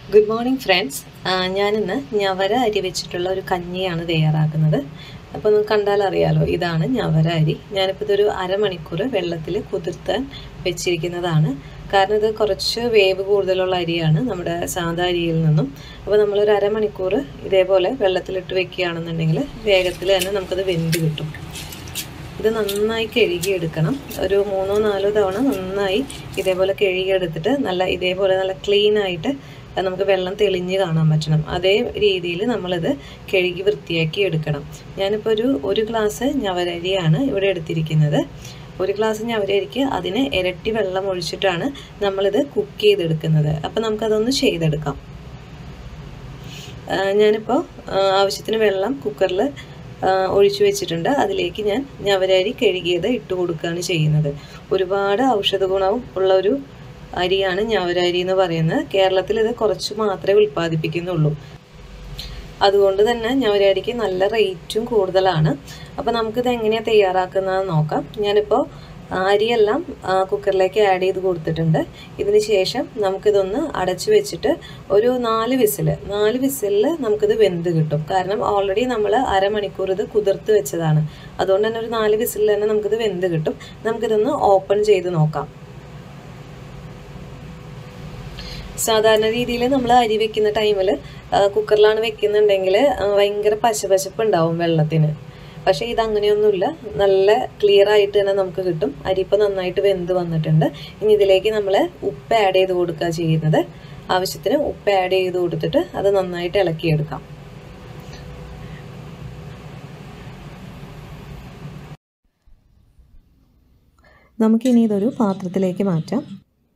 Good morning, friends. ഞാനിന്ന് ഞവര അരി വെച്ചിട്ടുള്ള ഒരു കഞ്ഞിയാണ് തയ്യാറാക്കുന്നത്. അപ്പോൾ നിങ്ങൾക്ക് കണ്ടാൽ അറിയാലോ, ഇതാണ് ഞവര അരി. ഞാനിപ്പോൾ ഇതൊരു അരമണിക്കൂർ വെള്ളത്തിൽ കുതിർത്താൻ വെച്ചിരിക്കുന്നതാണ്. കാരണം ഇത് കുറച്ച് വേവ് കൂടുതലുള്ള അരിയാണ് നമ്മുടെ സാധാ അരിയിൽ നിന്നും. അപ്പോൾ നമ്മളൊരു അരമണിക്കൂർ ഇതേപോലെ വെള്ളത്തിലിട്ട് വെക്കുകയാണെന്നുണ്ടെങ്കിൽ വേഗത്തിൽ തന്നെ നമുക്കത് വെന്ത് കിട്ടും. ഇത് നന്നായി കഴുകിയെടുക്കണം. ഒരു 3-4 തവണ നന്നായി ഇതേപോലെ കഴുകിയെടുത്തിട്ട് ഇതേപോലെ നല്ല ക്ലീൻ ആയിട്ട് നമുക്ക് വെള്ളം തെളിഞ്ഞ് കാണാൻ പറ്റണം. അതേ രീതിയിൽ നമ്മളിത് കഴുകി വൃത്തിയാക്കി എടുക്കണം. ഞാനിപ്പോൾ ഒരു ഗ്ലാസ് ഞവരരിയാണ് ഇവിടെ എടുത്തിരിക്കുന്നത്. ഒരു ഗ്ലാസ് ഞവരരിക്ക് അതിന് ഇരട്ടി വെള്ളം ഒഴിച്ചിട്ടാണ് നമ്മളിത് കുക്ക് ചെയ്തെടുക്കുന്നത്. അപ്പോൾ നമുക്കതൊന്ന് ചെയ്തെടുക്കാം. ഞാനിപ്പോൾ ആവശ്യത്തിന് വെള്ളം കുക്കറിൽ ഒഴിച്ചു വെച്ചിട്ടുണ്ട്. അതിലേക്ക് ഞാൻ ഞവരരി കഴുകിയത് ഇട്ട് കൊടുക്കുകയാണ് ചെയ്യുന്നത്. ഒരുപാട് ഔഷധ ഗുണവും ഉള്ള ഒരു അരിയാണ് ഞവരരി എന്ന് പറയുന്നത്. കേരളത്തിൽ ഇത് കുറച്ച് മാത്രമേ ഉൽപ്പാദിപ്പിക്കുന്നുള്ളൂ. അതുകൊണ്ട് തന്നെ ഞവരരിക്ക് നല്ല റേറ്റും കൂടുതലാണ്. അപ്പോൾ നമുക്കിത് എങ്ങനെയാണ് തയ്യാറാക്കുന്നതെന്ന് നോക്കാം. ഞാനിപ്പോൾ അരിയെല്ലാം കുക്കറിലേക്ക് ആഡ് ചെയ്ത് കൊടുത്തിട്ടുണ്ട്. ഇതിന് ശേഷം നമുക്കിതൊന്ന് അടച്ചു വെച്ചിട്ട് ഒരു 4 വിസിലിൽ നമുക്കിത് വെന്ത് കിട്ടും. കാരണം ഓൾറെഡി നമ്മൾ അരമണിക്കൂർ ഇത് കുതിർത്ത് വെച്ചതാണ്. അതുകൊണ്ട് തന്നെ ഒരു 4 വിസിലിൽ തന്നെ നമുക്കിത് വെന്ത് കിട്ടും. നമുക്കിതൊന്ന് ഓപ്പൺ ചെയ്ത് നോക്കാം. സാധാരണ രീതിയിൽ നമ്മൾ അരി വെക്കുന്ന ടൈമിൽ കുക്കറിലാണ് വെക്കുന്നുണ്ടെങ്കിൽ ഭയങ്കര പശപശപ്പ് ഉണ്ടാവും വെള്ളത്തിന്. പക്ഷേ ഇതങ്ങനെയൊന്നുമില്ല, നല്ല ക്ലിയർ ആയിട്ട് തന്നെ നമുക്ക് കിട്ടും. അരി ഇപ്പോൾ നന്നായിട്ട് വെന്ത് വന്നിട്ടുണ്ട്. ഇനി ഇതിലേക്ക് നമ്മൾ ഉപ്പ് ആഡ് ചെയ്ത് കൊടുക്കുക ചെയ്യുന്നത്. ആവശ്യത്തിന് ഉപ്പ് ആഡ് ചെയ്ത് കൊടുത്തിട്ട് അത് നന്നായിട്ട് ഇളക്കിയെടുക്കാം. നമുക്കിനി ഇതൊരു പാത്രത്തിലേക്ക് മാറ്റാം.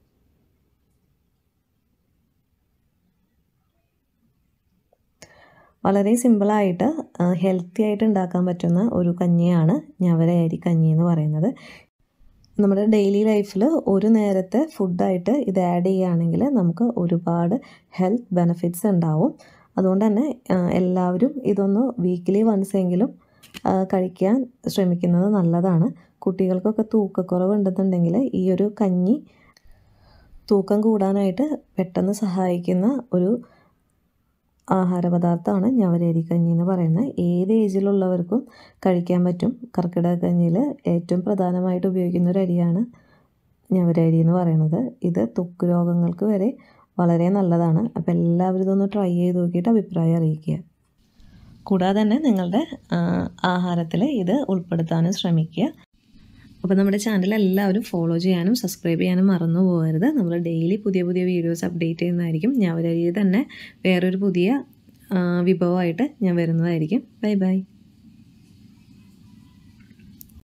വളരെ സിമ്പിളായിട്ട് ഹെൽത്തി ആയിട്ട് ഉണ്ടാക്കാൻ പറ്റുന്ന ഒരു കഞ്ഞിയാണ് ഞവര അരി കഞ്ഞി എന്ന് പറയുന്നത്. നമ്മുടെ ഡെയിലി ലൈഫിൽ ഒരു നേരത്തെ ഫുഡായിട്ട് ഇത് ആഡ് ചെയ്യുകയാണെങ്കിൽ നമുക്ക് ഒരുപാട് ഹെൽത്ത് ബെനിഫിറ്റ്സ് ഉണ്ടാവും. അതുകൊണ്ട് തന്നെ എല്ലാവരും ഇതൊന്ന് വീക്കിലി വൺസ് എങ്കിലും കഴിക്കാൻ ശ്രമിക്കുന്നത് നല്ലതാണ്. കുട്ടികൾക്കൊക്കെ തൂക്കക്കുറവുണ്ടെന്നുണ്ടെങ്കിൽ ഈ ഒരു കഞ്ഞി തൂക്കം കൂടാനായിട്ട് പെട്ടെന്ന് സഹായിക്കുന്ന ഒരു ആഹാരപദാർത്ഥമാണ് ഞവരരി കഞ്ഞി എന്ന് പറയുന്നത്. ഏത് ഏജിലുള്ളവർക്കും കഴിക്കാൻ പറ്റും. കർക്കിടക കഞ്ഞിയിൽ ഏറ്റവും പ്രധാനമായിട്ട് ഉപയോഗിക്കുന്ന ഒരു അരിയാണ് ഞവരരി എന്ന് പറയുന്നത്. ഇത് ത്വക്ക് രോഗങ്ങൾക്ക് വരെ വളരെ നല്ലതാണ്. അപ്പോൾ എല്ലാവരും ഇതൊന്ന് ട്രൈ ചെയ്ത് നോക്കിയിട്ട് അഭിപ്രായം അറിയിക്കുക. കൂടാതെ തന്നെ നിങ്ങളുടെ ആഹാരത്തിൽ ഇത് ഉൾപ്പെടുത്താനും ശ്രമിക്കുക. അപ്പോൾ നമ്മുടെ ചാനൽ എല്ലാവരും ഫോളോ ചെയ്യാനും സബ്സ്ക്രൈബ് ചെയ്യാനും മറന്നു പോകരുത്. നമ്മൾ ഡെയിലി പുതിയ വീഡിയോസ് അപ്ഡേറ്റ് ചെയ്യുന്നതായിരിക്കും. ഞവരരി തന്നെ വേറൊരു പുതിയ വിഭവമായിട്ട് ഞാൻ വരുന്നതായിരിക്കും. Bye by.